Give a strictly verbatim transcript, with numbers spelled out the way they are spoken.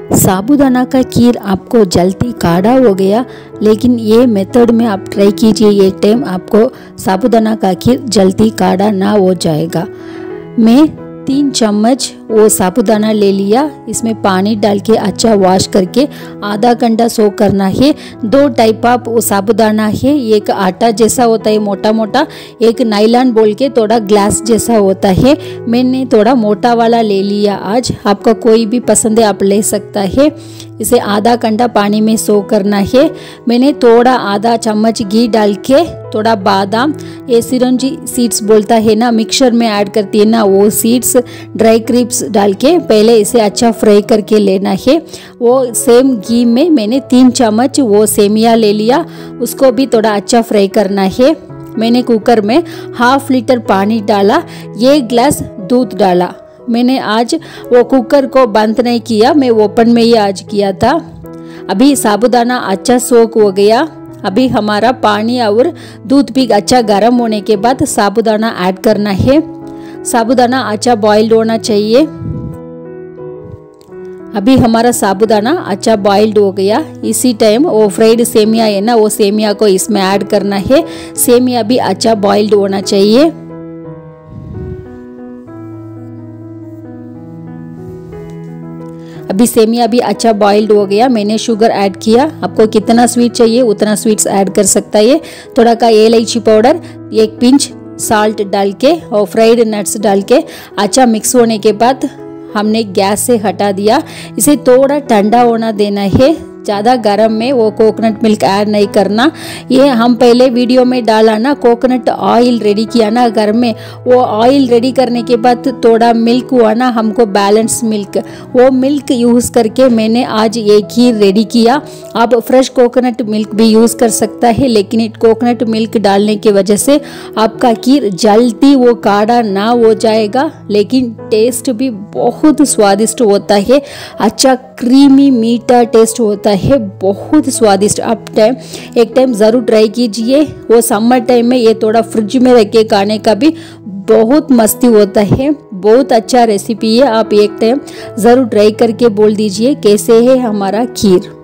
साबूदाना का खीर आपको जल्दी गाढ़ा हो गया, लेकिन ये मेथड में आप ट्राई कीजिए एक टाइम, आपको साबूदाना का खीर जल्दी गाढ़ा ना हो जाएगा। मैं तीन चम्मच वो साबूदाना ले लिया, इसमें पानी डाल के अच्छा वॉश करके आधा घंटा सोक करना है। दो टाइप ऑफ वो साबूदाना है, एक आटा जैसा होता है मोटा मोटा, एक नायलॉन बोल के थोड़ा ग्लास जैसा होता है। मैंने थोड़ा मोटा वाला ले लिया आज, आपका कोई भी पसंद है आप ले सकता है। इसे आधा घंटा पानी में सोक करना है। मैंने थोड़ा आधा चम्मच घी डाल के थोड़ा बादाम, ये चिरौंजी सीड्स बोलता है ना, मिक्सर में ऐड करती है ना, वो सीड्स, ड्राई क्रिप्स डाल के पहले इसे अच्छा फ्राई करके लेना है। वो सेम घी में मैंने तीन चम्मच वो सेमिया ले लिया, उसको भी थोड़ा अच्छा फ्राई करना है। मैंने कुकर में हाफ लीटर पानी डाला, एक गिलास दूध डाला। मैंने आज वो कुकर को बंद नहीं किया, मैं ओपन में ही आज किया था। अभी साबूदाना अच्छा सोक हो गया। अभी हमारा पानी और दूध भी अच्छा गर्म होने के बाद साबूदाना ऐड करना है। साबूदाना अच्छा बॉइल्ड होना चाहिए। अभी हमारा साबूदाना अच्छा बॉइल्ड हो गया। इसी टाइम वो फ्राइड सेमिया है ना, वो सेमिया को इसमें ऐड करना है। सेमिया भी अच्छा बॉइल्ड होना चाहिए। अभी सेमिया भी अच्छा बॉइल्ड हो गया। मैंने शुगर ऐड किया, आपको कितना स्वीट चाहिए उतना स्वीट्स ऐड कर सकता है। थोड़ा का इलायची पाउडर, एक पिंच साल्ट डाल के और फ्राइड नट्स डाल के अच्छा मिक्स होने के बाद हमने गैस से हटा दिया। इसे थोड़ा ठंडा होना देना है, ज़्यादा गर्म में वो कोकोनट मिल्क ऐड नहीं करना। ये हम पहले वीडियो में डाला ना, कोकोनट ऑयल रेडी किया ना घर में, वो ऑयल रेडी करने के बाद थोड़ा मिल्क हुआ ना हमको, बैलेंस मिल्क, वो मिल्क यूज़ करके मैंने आज ये खीर रेडी किया। आप फ्रेश कोकोनट मिल्क भी यूज़ कर सकता है, लेकिन कोकोनट मिल्क डालने की वजह से आपका खीर जल्दी वो गाढ़ा ना हो जाएगा, लेकिन टेस्ट भी बहुत स्वादिष्ट होता है। अच्छा क्रीमी मीठा टेस्ट होता है, बहुत स्वादिष्ट। आप टाइम एक टाइम ज़रूर ट्राई कीजिए। वो समर टाइम में ये थोड़ा फ्रिज में रख के खाने का भी बहुत मस्ती होता है। बहुत अच्छा रेसिपी है, आप एक टाइम ज़रूर ट्राई करके बोल दीजिए कैसे है हमारा खीर।